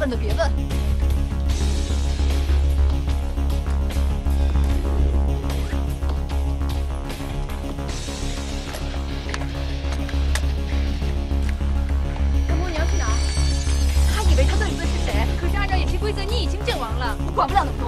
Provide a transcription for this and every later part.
问的别问。 根波，你要去哪？ 他以为他的领队是谁？ 可是按照演习规则，你已经阵亡了。 我管不了那么多。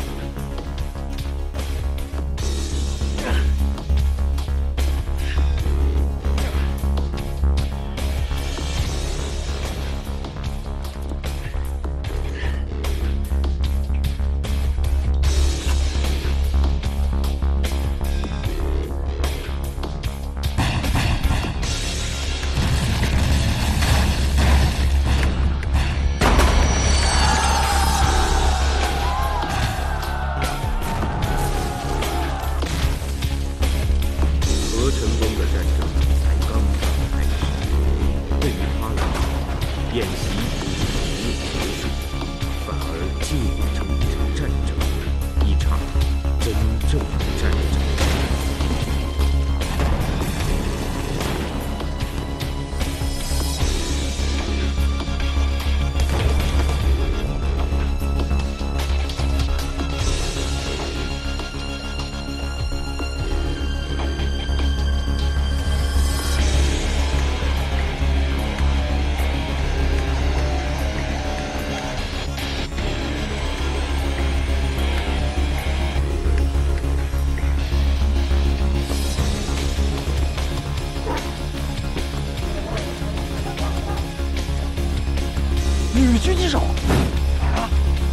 女狙击手啊，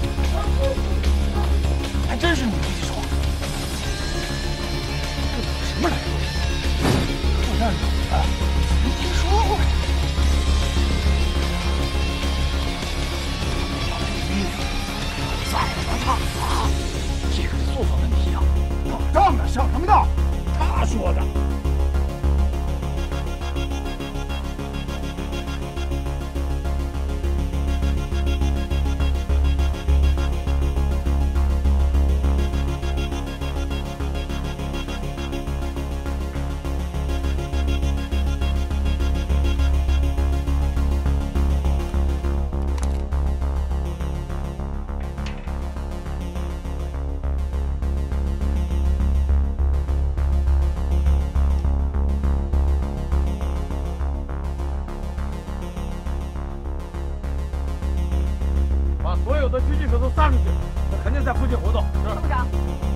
还真是女狙击手。这都什么来路？我那女的没听说过呀。宰了他啊！这个是做法问题啊！打仗呢，想什么呢？他说的。 所有的狙击手都撒出去，他肯定在附近活动。是。 参谋长，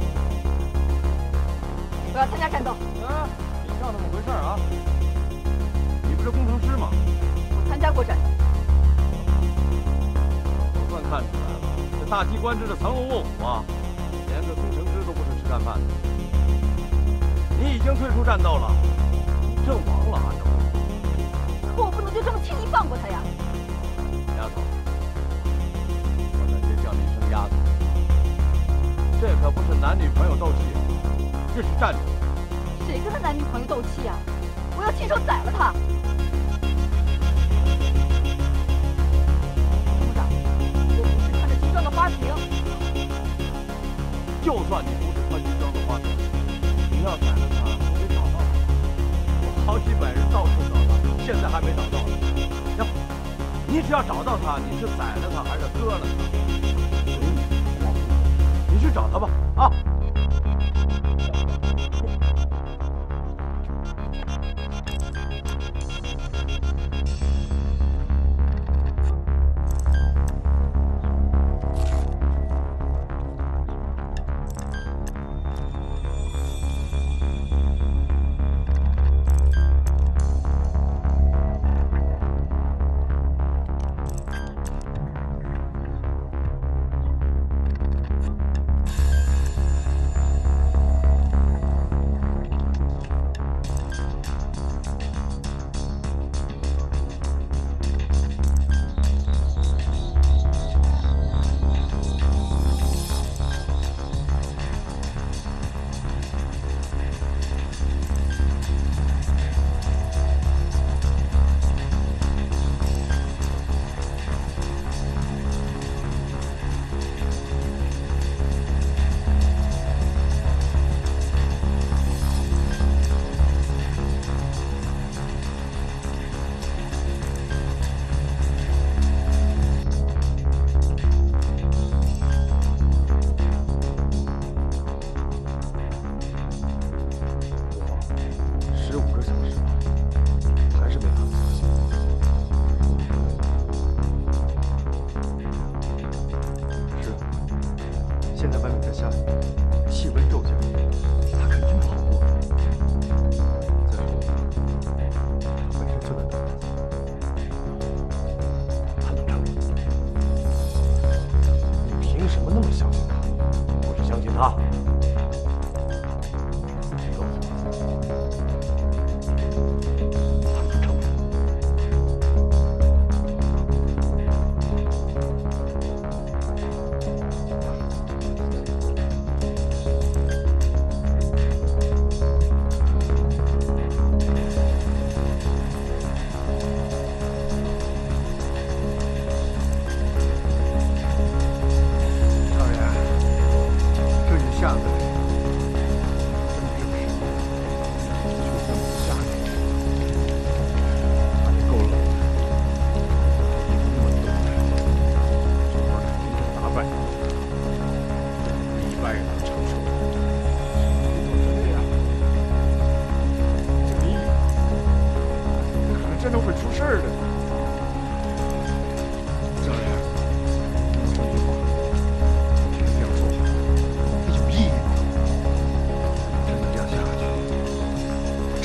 我要参加战斗。 啊，你像那么回事啊？你不是工程师吗？ 我参加过战斗。 总算看出来了，这大机关这是藏龙卧虎啊，连个工程师都不是吃干饭的。你已经退出战斗了，你阵亡了，按照。 可我不能就这么轻易放过他呀。 丫头。 叫你一声丫头，这可不是男女朋友斗气，这是战争。 谁跟他男女朋友斗气啊？我要亲手宰了他！参谋长，我不是穿着军装的花瓶。 就算你不是穿军装的花瓶，你要宰了他，得找到他。好几百人到处找他，现在还没找到呢。要不，你只要找到他，你是宰了他还是割了他？ 你去找他吧，啊！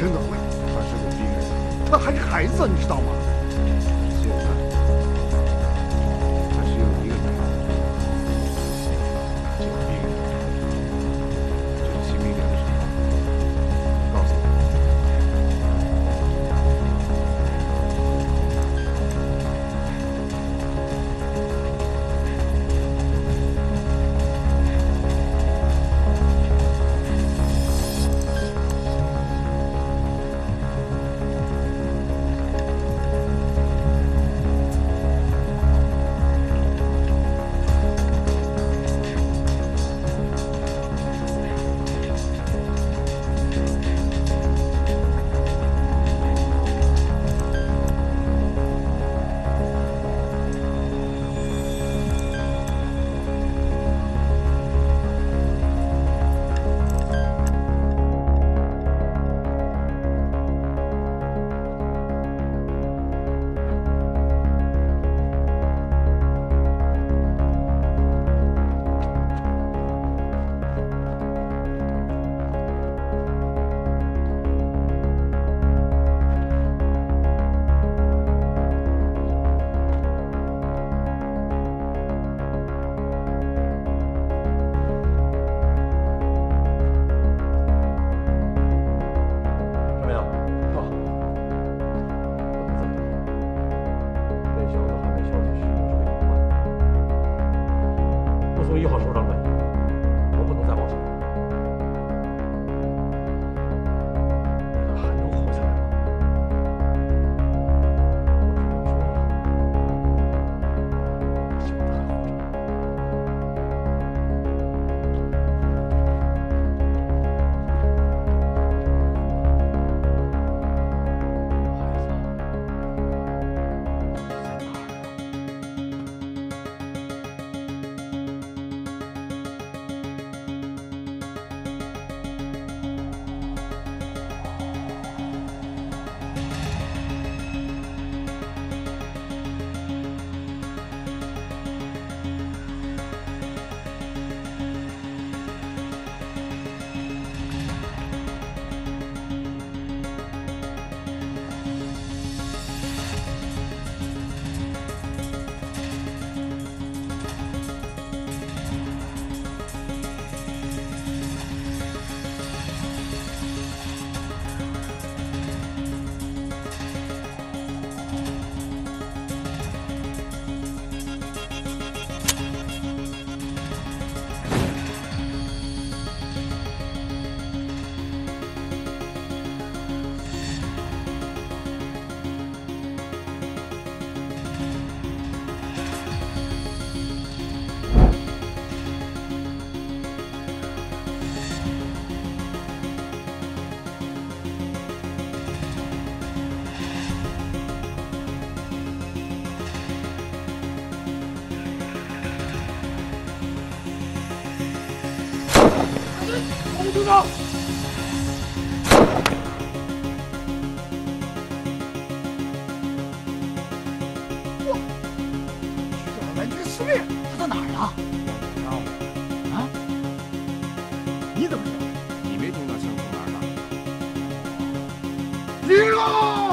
真的会。他是个病人，他还是孩子，你知道吗？现在他只有一个女儿，这个病人就是清明节的时候告诉我。 从1号手上转移，我不能再冒险了。那他还能活下来吗？我只能说，希望他还活着。孩子，在哪儿啊？ 王组长， 我徐总的蓝军司令，他在哪儿呢？啊？你怎么知道？ 你没听到枪从哪儿打？ 赢了！